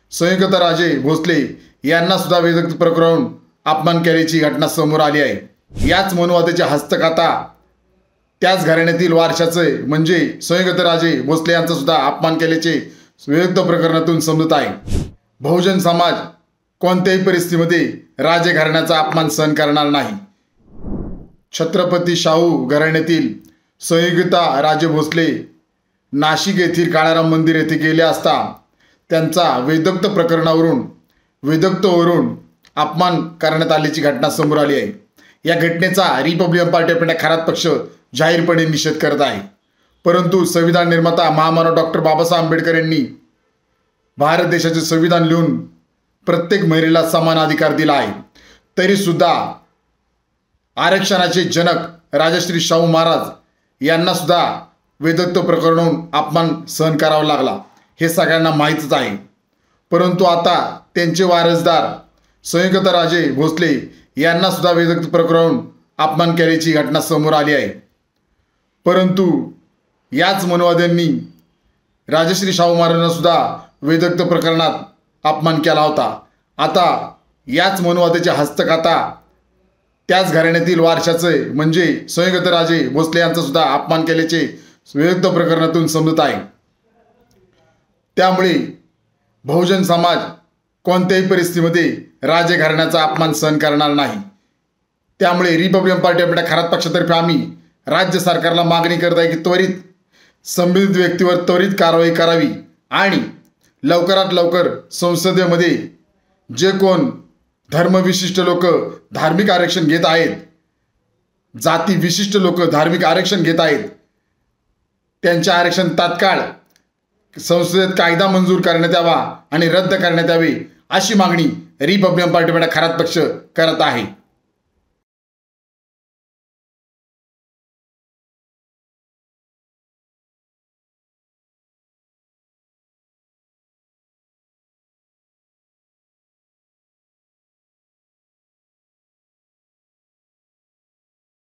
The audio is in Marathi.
संयुक्तराजे भोसले यांना सुद्धा वेदोक्त प्रकरण अपमान केल्याची घटना समोर आली आहे। याच मनुवादाचे हस्तक आता त्याच घराण्यातील वारशाचे म्हणजे संयुक्तराजे भोसले यांचा सुद्धा अपमान केल्याचे वेदोक्त प्रकरणातून समजत आहे। बहुजन समाज कोणत्याही परिस्थितीमध्ये राजे घराण्याचा अपमान सहन करणार नाही। छत्रपती शाहू घराण्यातील संयुक्ता राजे भोसले नाशिक येथील काळाराम मंदिर येथे गेले असता त्यांचा वेदोक्तवरून अपमान करण्यात आल्याची घटना समोर आली आहे। या घटनेचा Republican Party of India Kharat पक्ष जाहीरपणे निषेध करत आहे। परंतु संविधान निर्माता महामानव डॉक्टर बाबासाहेब आंबेडकर यांनी भारत देशाचे संविधान लिहून प्रत्येक महिलेला समान अधिकार दिला आहे, तरी सुद्धा आरक्षणाचे जनक राजश्री शाहू महाराज यांना सुद्धा वेदोक्त प्रकरणावरून अपमान सहन करावा लागला, हे सगळ्यांना माहीतच आहे। परंतु आता त्यांचे वारसदार संयुक्तराजे भोसले यांना सुद्धा वेदोक्त प्रकरणावरून अपमान केल्याची घटना समोर आली आहे। परंतु याच मनुवाद्यांनी राजश्री शाहू महाराजांना सुद्धा वेदोक्त प्रकरणात अपमान केला होता। आता याच मनुवादाचे हस्तक आता त्याच घराण्यातील वारशाचे म्हणजे संयुक्तराजे भोसले यांचा सुद्धा अपमान केल्याचे वेदोक्त प्रकरणातून समजत आहे। त्यामुळे बहुजन समाज कोणत्याही परिस्थितीमध्ये राजे घराण्याचा अपमान सहन करणार नाही। त्यामुळे Republican Party of India Kharat पक्षातर्फे आम्ही राज्य सरकारला मागणी करत आहे की त्वरित संबंधित व्यक्तीवर त्वरित कारवाई करावी आणि लवकरात लवकर संसदेमध्ये जे कोण धर्मविशिष्ट लोक धार्मिक आरक्षण घेत आहेत, जाती विशिष्ट लोक धार्मिक आरक्षण घेत आहेत, त्यांचे आरक्षण तात्काळ संसदेत कायदा मंजूर करण्यात यावा आणि रद्द करण्यात यावे अशी मागणी Republican Party of India Kharat पक्ष करत आहे।